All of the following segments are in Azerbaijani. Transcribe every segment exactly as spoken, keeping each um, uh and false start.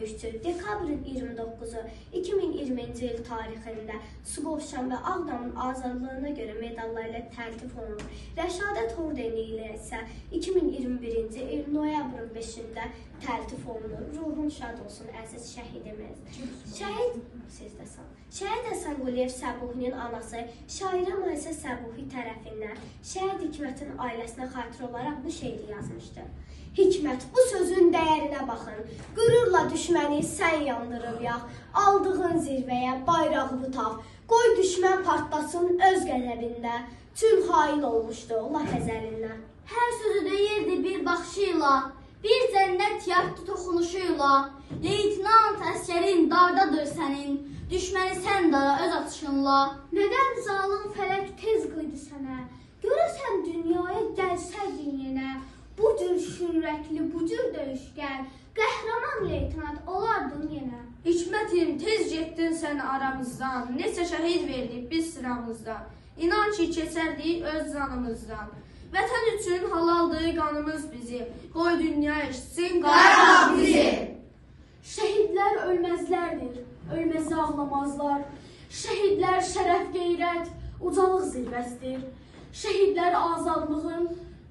döyüşçü dekabrın iyirmi doqquzu iki min iyirminci il tarixində Suqovuşan və Ağdamın azadlığına görə medallarla təltif olunur. Rəşadət ordeni ilə isə iki min iyirmi birinci il noyabrın beşində təltif olunur. Ruhun şad olsun əziz şəhidimiz. Şəhid sizdə sağ. Şəhid Həsən Quliyev Səbuhinin anası şairə Maysə Səbuhi tərəfindən Şəhid Hikmətin ailəsinə xatirə olaraq bu şeiri yazmışdır. Hikmət, bu sözün dəyərinə baxın. Qürurla düşməni sən yandırıb yax. Aldığın zirvəyə bayrağı tutaq. Qoy düşmən partlasın öz qəzəbində. Tüm hain olmuşdu laf əzəlindən. Hər sözü deyirdi bir baxışıyla, bir cənnət yaxdı toxunuşuyla. Leytinant əskərin dardadır sənin, düşməni sən dara öz atışınla. Nədən zalım fələk tez qıydı sənə? Görəsən dünyaya gəlsəydin yenə. Bu cür şürətli, bu cür döyüşkən, qəhrəman leytinant olardın yenə. Hikmətim, tez getdin sən aramızdan, neçə şəhid verdik biz sıramızdan. İnan ki, keçərdik öz canımızdan. Vətən üçün halaldır qanımız bizim, qoy dünya eşitsin Qarabağ bizim. Şəhidlər ölməzlərdir, ölməzi ağlamazlar. Şəhidlər şərəf, qeyrət, ucalıq zirvəsidir. Şəhidlər azadlığın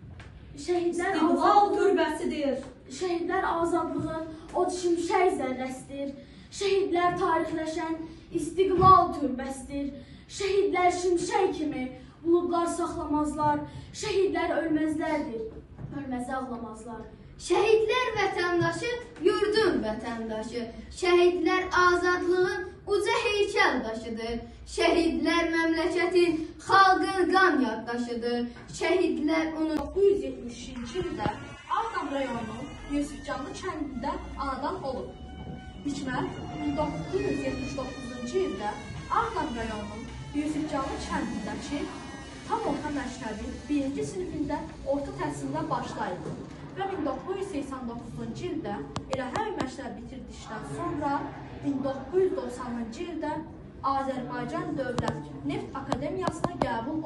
Şəhidlər İstiqlal türbəsidir. Şəhidlər azadlığın o şimşək zərrəsidir. Şəhidlər tarixləşən istiqlal türbəsidir. Şəhidlər şimşək kimi buludlar saxlamazlar. Şəhidlər ölməzlərdir, ölməzi ağlamazlar. Şəhidlər vətəndaşı, yurdun vətəndaşı. Şəhidlər azadlığın uca heykəl daşıdır. Şəhidlər məmləkətin, xalqın qan yaddaşıdır. Şəhidlər onun doqquz yüz yetmişinci ildə Ağdam rayonunun Yusifcanlı kəndində anadan olub. Hikmət min doqquz yüz yetmiş doqquzuncu ildə Ağdam rayonunun Yusifcanlı kəndindəki tam orta məktəbin birinci sinifində orta təhsildə başlayıb. Və min doqquz yüz səksən doqquzuncu ildə elə həmin məktəbi bitirdikdən sonra min doqquz yüz doxsanıncı ildə Azərbaycan Dövlət Neft Akademiyasına qəbul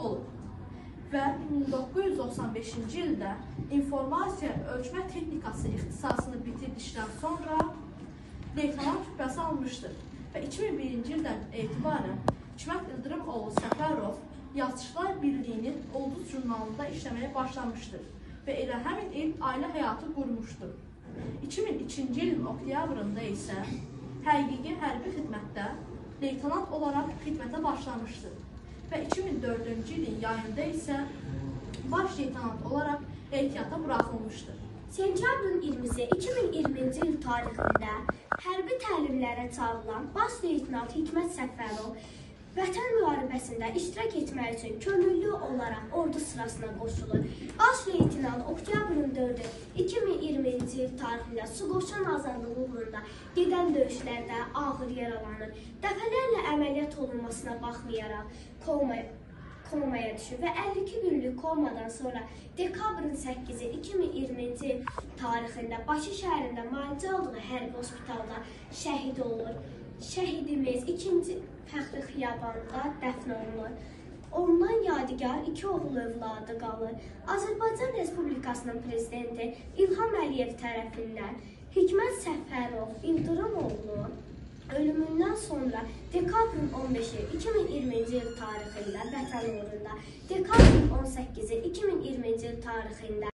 olub və min doqquz yüz doxsan beşinci ildə informasiya ölçmə texnikası ixtisasını bitirdikdən sonra leytenant rütbəsi almışdır və iki min birinci ildən etibarən Hikmət İldırım oğlu Səfərov Yazıçılar Birliyinin Ulduz jurnalında işləməyə başlamışdır və elə həmin il ailə həyatı qurmuşdur. iki min ikinci ilin oktyabrında isə həqiqi hərbi xidmətdə leytenant olaraq xidmətə başlamışdır və iki min dördüncü ilin yayında isə baş leytenant olaraq ehtiyata buraxılmışdır. Sentyabrın iyirmisi iki min iyirminci il tarixində hərbi təlimlərə çağrılan baş leytenant Hikmət Səfərov Vətən müharibəsində iştirak etmək üçün könüllü olaraq ordu sırasına qoşulur. Baş leytenant oktyabrın dördü iki min iyirminci il tarixində Suqovuşan azadlığı uğrunda gedən döyüşlərdə ağır yaralanır. Dəfələrlə əməliyyat olunmasına baxmayaraq komaya, komaya düşür və əlli iki günlük komadan sonra dekabrın səkkizi iki min iyirminci il tarixində Bakı şəhərində müalicə aldığı hərbi hospitalda şəhid olur. Şəhidimiz ikinci Fəxri Xiyabanda dəfn olunur. Ondan yadigar iki oğul övladı qalır. Azərbaycan Respublikasının prezidenti İlham Əliyev tərəfindən Hikmət Səfərov İldırım oğlu ölümündən sonra dekabrın on beşi iki min iyirminci il tarixində vətən uğrunda, dekabrın on səkkizi iki min iyirminci il tarixində